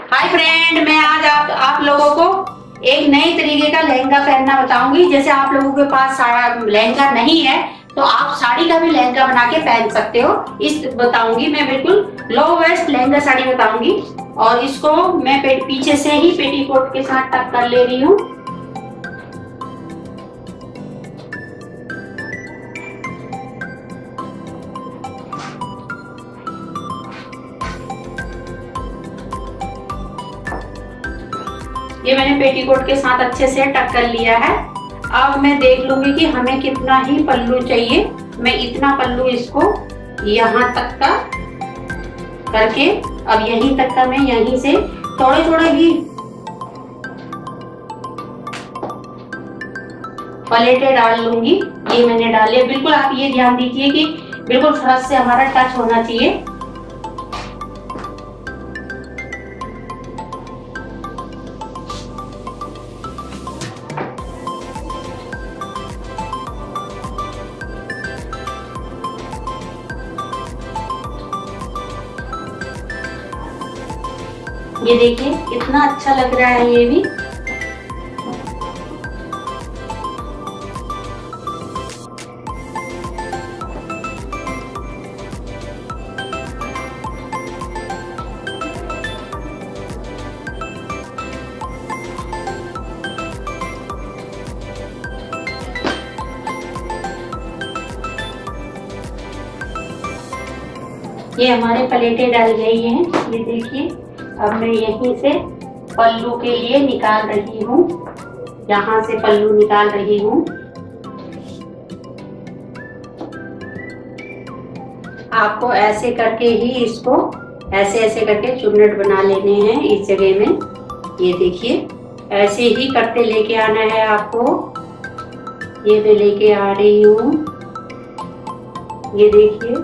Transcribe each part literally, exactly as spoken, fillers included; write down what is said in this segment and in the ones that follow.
Hi friend, मैं आज आप आप लोगों को एक नई तरीके का लहंगा पहनना बताऊंगी। जैसे आप लोगों के पास लहंगा नहीं है तो आप साड़ी का भी लहंगा बना के पहन सकते हो। इस बताऊंगी मैं बिल्कुल लो वेस्ट लहंगा साड़ी बताऊंगी। और इसको मैं पीछे से ही पेटीकोट के साथ टक कर ले रही हूँ। ये मैंने पेटीकोट के साथ अच्छे से टक कर लिया है। अब मैं देख लूंगी कि हमें कितना ही पल्लू चाहिए। मैं इतना पल्लू इसको यहाँ तक का करके, अब यहीं तक का मैं यहीं से थोड़े थोड़े भी पलेटे डाल लूंगी। ये मैंने डाले। बिल्कुल आप ये ध्यान दीजिए कि बिल्कुल फर्श से हमारा टच होना चाहिए। ये देखिए कितना अच्छा लग रहा है। ये भी ये हमारे प्लेटें डल गई हैं। ये देखिए अब मैं यहीं से पल्लू के लिए निकाल रही हूँ। यहाँ से पल्लू निकाल रही हूँ। आपको ऐसे करके ही इसको ऐसे ऐसे करके चुन्नट बना लेने हैं इस जगह में। ये देखिए ऐसे ही करते लेके आना है आपको। ये मैं लेके आ रही हूँ। ये देखिए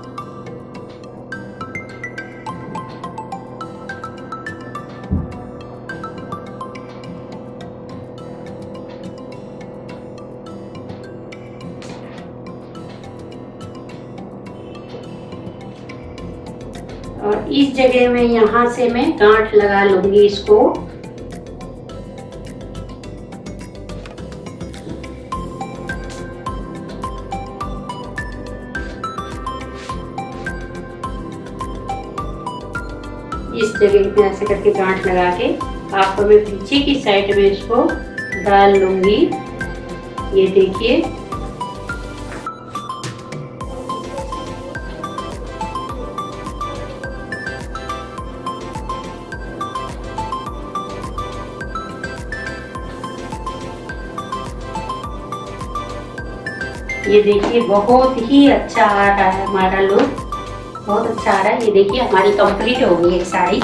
और इस जगह में यहाँ से मैं गांठ लगा लूंगी इसको। इस जगह में ऐसे करके गांठ लगा के आपको मैं पीछे की साइड में इसको डाल लूंगी। ये देखिए ये देखिए बहुत ही अच्छा आ रहा है हमारा लुक। बहुत अच्छा आ रहा है। ये देखिए हमारी कंप्लीट हो गई एक साड़ी।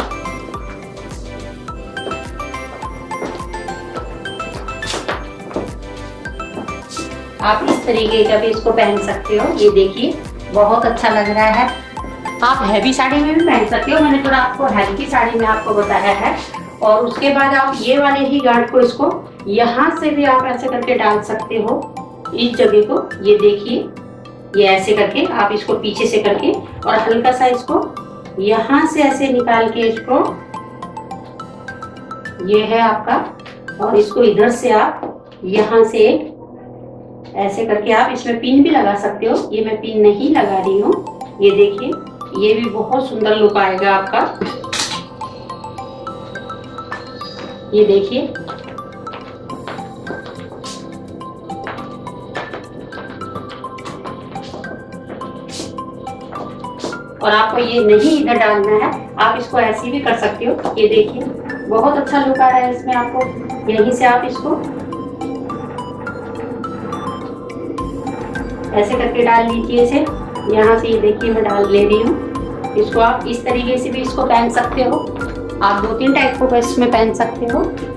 आप इस तरीके का भी इसको पहन सकते हो। ये देखिए बहुत अच्छा लग रहा है। आप हैवी साड़ी में भी पहन सकते हो। मैंने तो आपको हल्की साड़ी में आपको बताया है। और उसके बाद आप ये वाले ही गांठ को इसको यहाँ से भी आप ऐसे करके डाल सकते हो इस जगह को। ये देखिए ये ऐसे करके आप इसको पीछे से करके और हल्का सा इसको यहाँ से ऐसे निकाल के इसको, ये है आपका। और इसको इधर से आप यहाँ से ऐसे करके आप इसमें पिन भी लगा सकते हो। ये मैं पिन नहीं लगा रही हूँ। ये देखिए ये भी बहुत सुंदर लुक आएगा आपका। ये देखिए और आपको ये नहीं इधर डालना है, आप इसको ऐसे भी कर सकते हो। ये देखिए बहुत अच्छा लुक आ रहा है इसमें आपको। यहीं से आप इसको ऐसे करके डाल लीजिए इसे। यहाँ से ये देखिए मैं डाल ले रही हूँ इसको। आप इस तरीके से भी इसको पहन सकते हो। आप दो तीन टाइप को इसमें पहन सकते हो।